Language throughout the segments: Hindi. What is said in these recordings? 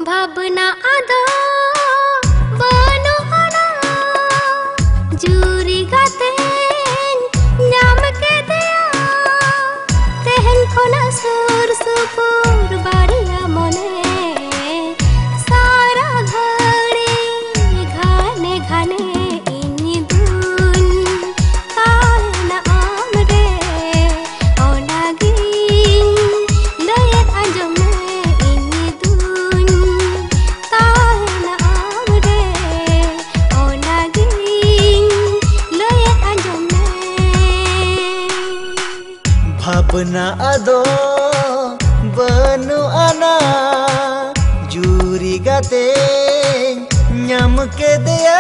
भावना आदो बानुआना जुरी गाते नाम के दिया तेहन खोना सुर सुपुर बारिया मने सारा घड़ी घाने घाने इन्हीं दुन काहे ना आमरे ओनागिन लये आंजमे इन्हीं दुन काहे ना आमरे ओनागिन लये आंजमे भावना आदो बानुआना जुरी गाते नाम के दिया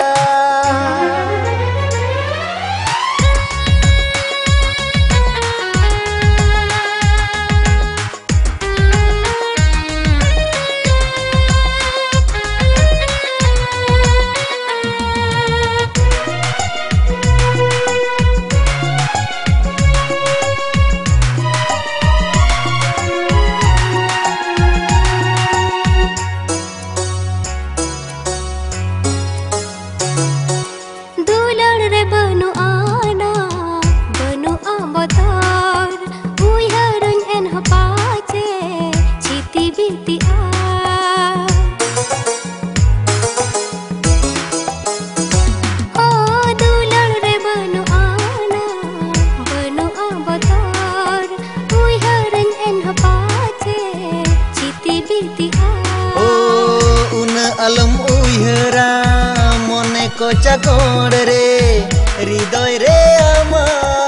अलम उयहरा मने को चाकोड़ रे हृदय रे आमा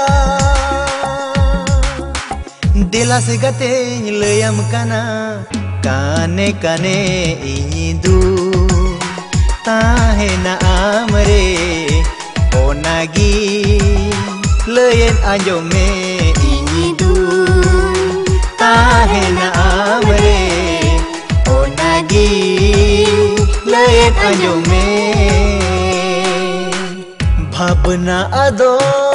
दिला से गते लयम काना काने काने इनी दू ताहे ना आमरे ओनागी लयन आंजमे इनी दू ताहे ना आमरे ओनागी लयन आंजमे भावना आदो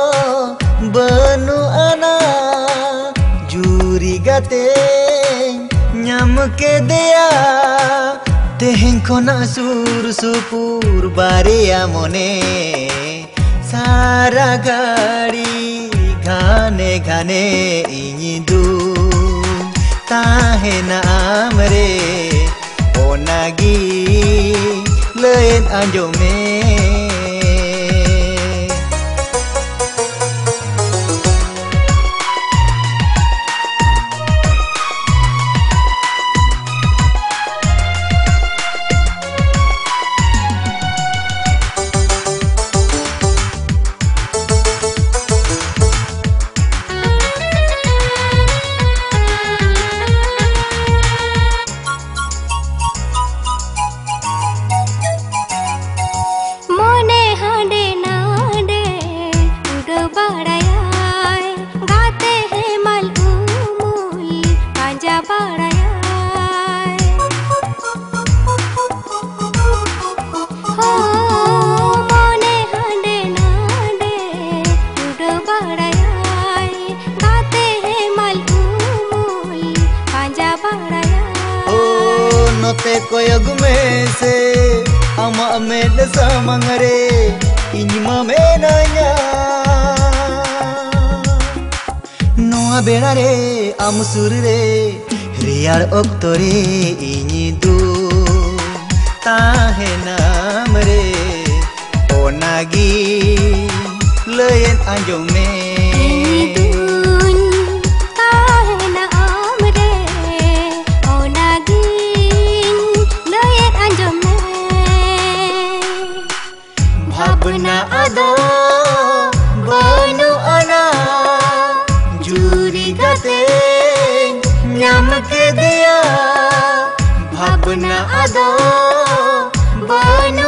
बानुआना जुरी गाते नाम के दिया तेहें खोना सुर सुपुर बारिया मने सारा गाड़ी घाने घाने इनी दू ताहे ना आमरे ओनागी लयन आंजमे नोते कोयग में से अमा में दसामंगरे इन्मा में नया नोआ बेड़ा रे आमुसुर रे रियार ओक्तोरे इनी दू ताहे नाम रे ओनागी लयन आंजमे भावना आदो बानुआना जुरी गाते नाम के दिया भावना आदो बानु